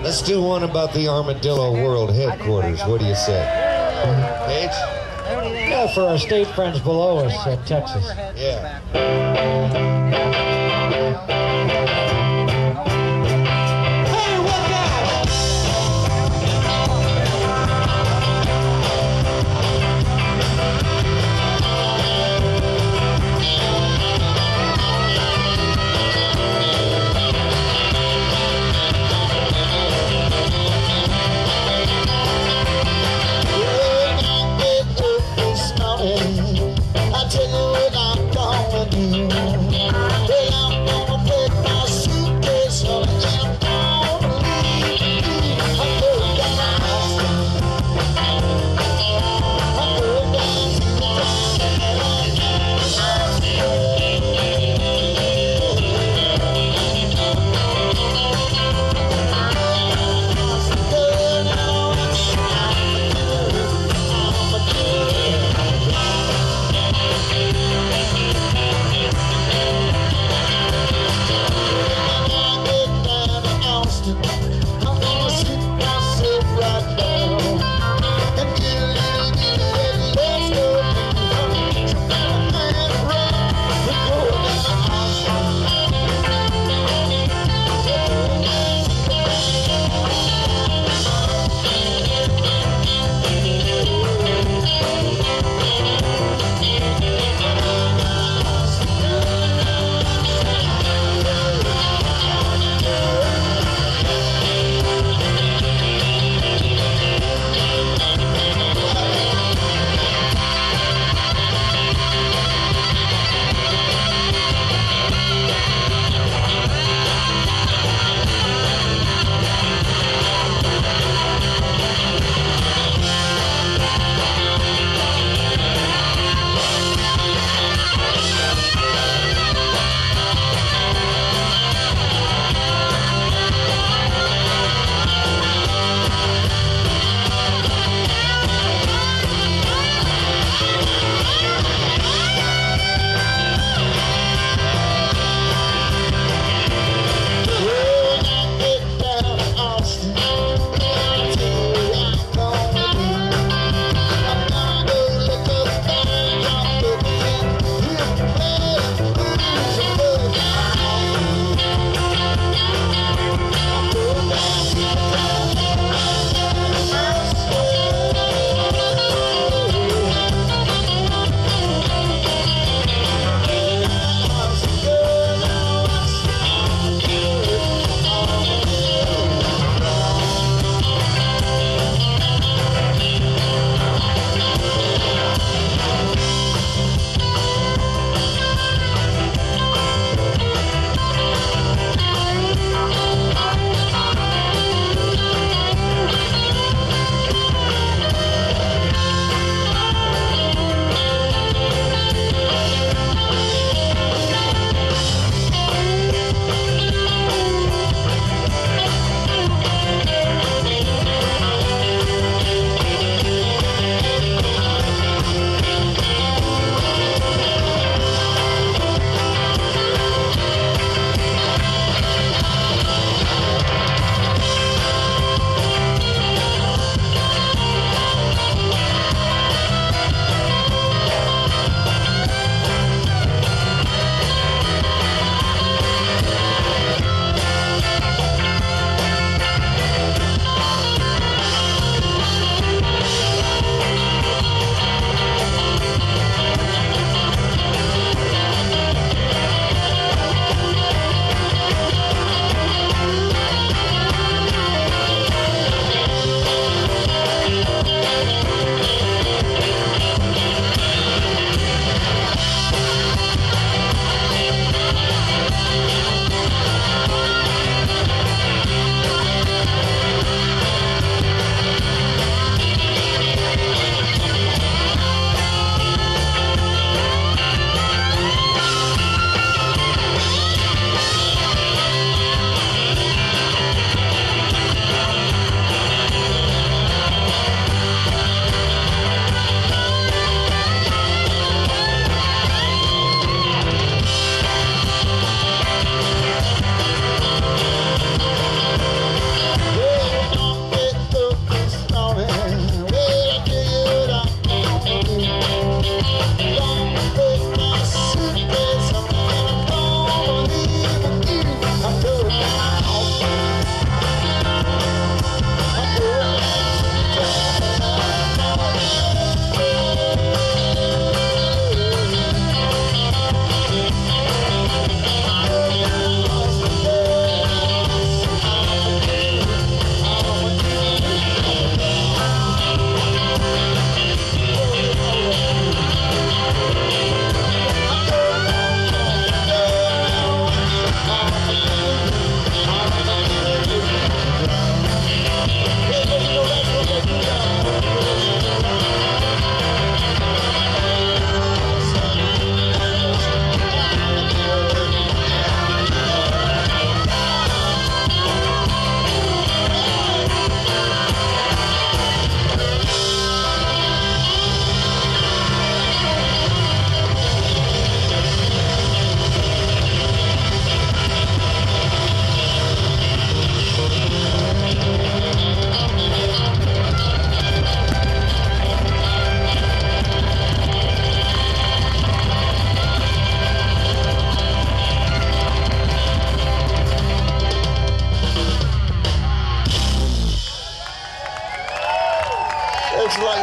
Let's do one about the Armadillo World Headquarters. What do you say? Paige? Yeah, for our state friends below us in Texas. Yeah. I tell you what I'm gonna do.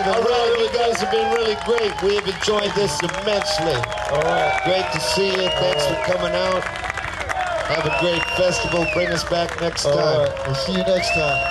All right, you guys have been really great. We have enjoyed this immensely. All right, great to see you. Thanks for coming out. Have a great festival. Bring us back next time. All right, we'll see you next time.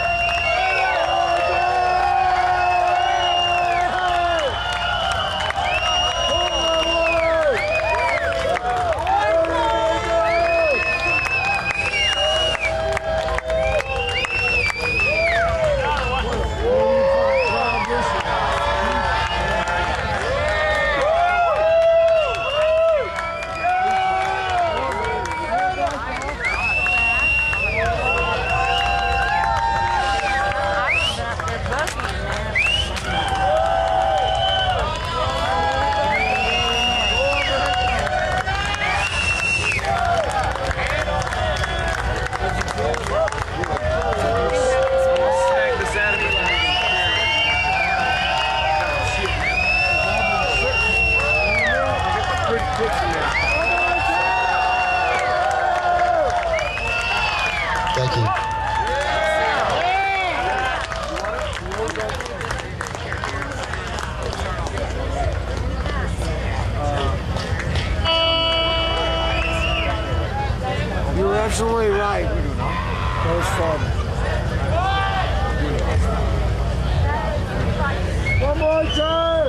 Thank you. You were absolutely right. That was fun. One more time!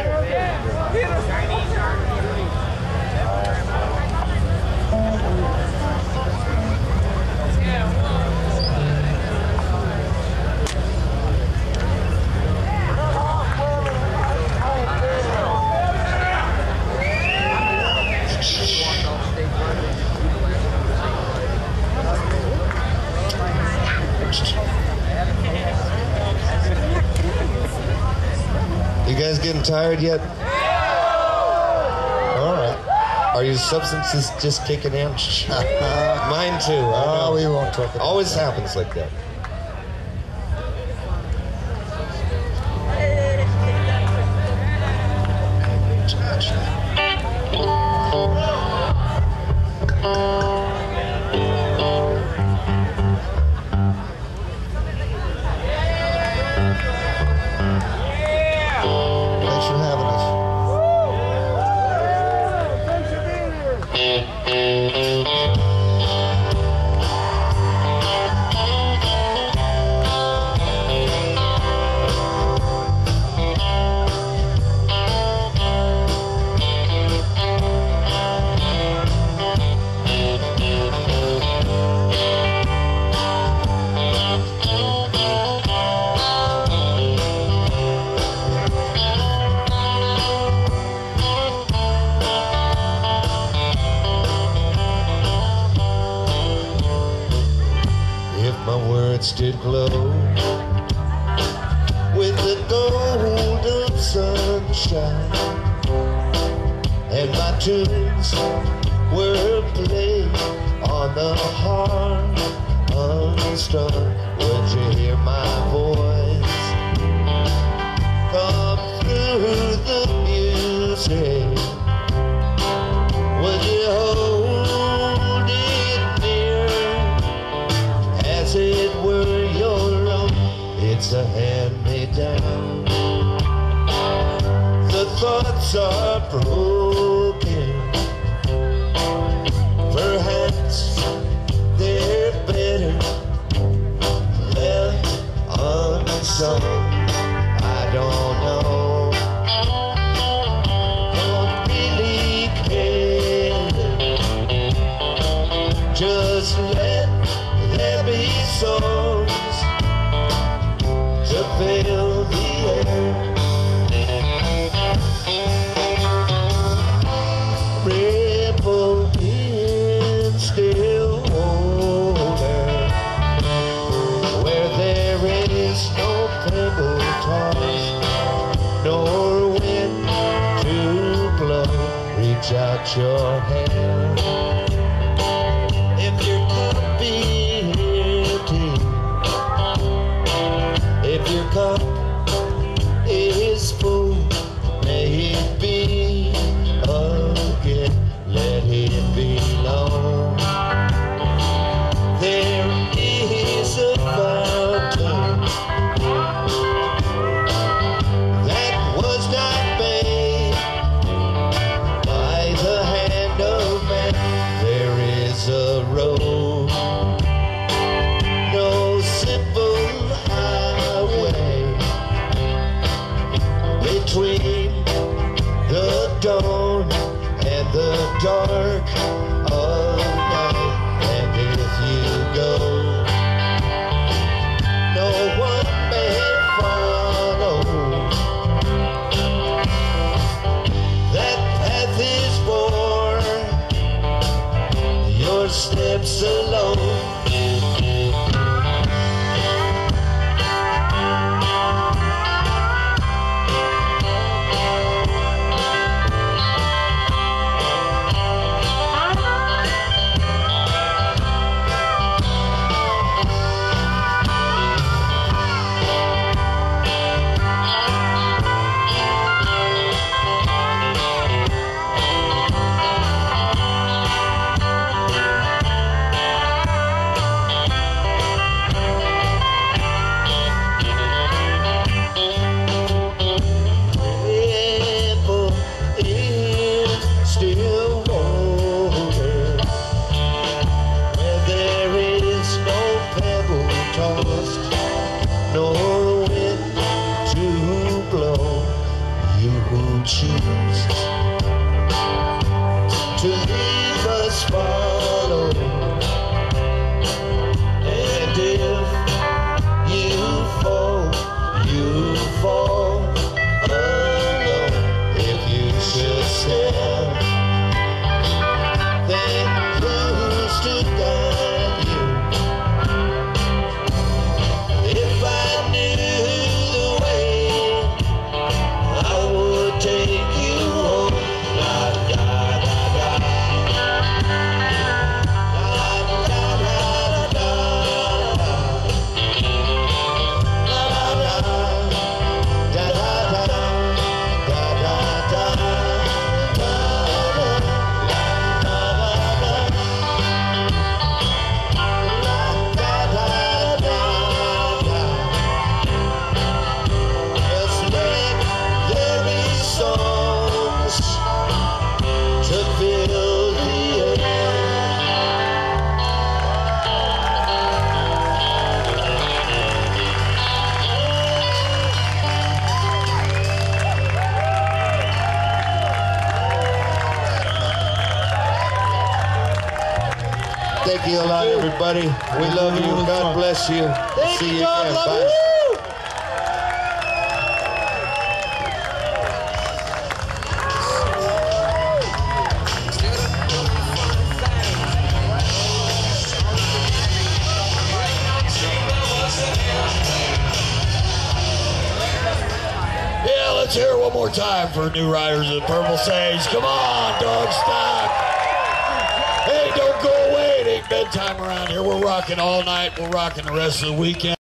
You guys getting tired yet? All right. Are your substances just kicking in? Mine too. Oh, we won't talk about it. Always happens like that. Thanks for having us. If my words did glow with the gold of sunshine, and my tunes were played on the harp unstrung, would you hear my voice come through the music? Would you hold it near as it were your own? It's a hand-me-down. The thoughts are broken. Perhaps they're better left unsung. I don't know. Don't really care. Just let there be songs to fill the air. Ripple in still water, where there is no pebble toss, nor wind to blow. Reach out your hand. If your cup be empty, if your cup is full, may it be again, let it belong. There is a fountain know. No simple highway between the dawn and the dark of night. And if you go, no one may follow. That path is for your steps alone. Nor wind to blow, you who choose to leave us follow. And if you fall alone. If you should stand, then who's to guide you? If I knew the way, I would take you home. La da da da, la da da da, la da da da da. Thank you a lot, everybody. We love you. God bless you. See you again. Bye. Yeah, let's hear it one more time for New Riders of Purple Sage. Come on, dog stock. Hey, don't go away. It ain't bedtime around here. We're rocking all night. We're rocking the rest of the weekend.